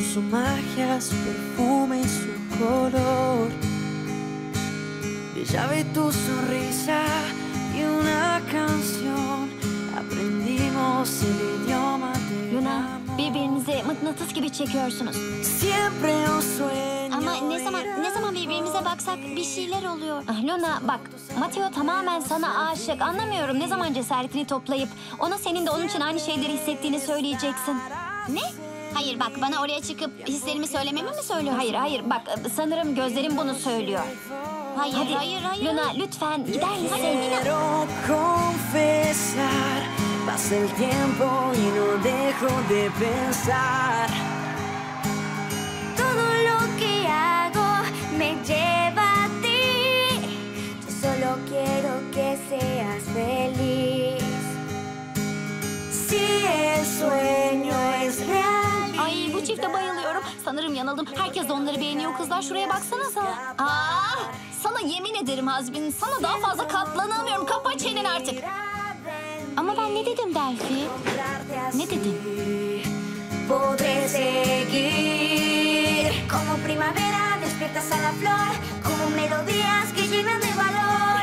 con su magia, su perfume y su color. Brillaba y tu sonrisa y una canción. Aprendimos el idioma del Luna, amor. birbirinize mıknatıs gibi çekiyorsunuz. Siempre un sueño. Ama ne zaman birbirimize baksak bir şeyler oluyor. Ah, Luna bak, Mateo tamamen sana aşık. Anlamıyorum ne zaman cesaretini toplayıp ona senin de onun için aynı şeyleri hissettiğini söyleyeceksin. Ne? Hayır bak, bana oraya çıkıp hislerimi söylememi mi söylüyorsun? Hayır bak sanırım gözlerim bunu söylüyor. Hayır, Hadi hayır. Luna lütfen gider misin? Quiero confesar, pasa el tiempo y no dejo de pensar. Todo lo que hago me lleva a ti. Yo solo quiero que seas feliz. Si el sueño es real. Ay bu çifte bayılıyorum. Sanırım yanıldım. Herkes de onları beğeniyor kızlar. Şuraya baksanıza. Sana yemin ederim Hazbin. Sana daha fazla katlanamıyorum. Kapa çeneni artık. Ama ben ne dedim Delphi? Ne dedim? Podré seguir como primavera, despiertas a la flor, como melodías que llenan de valor.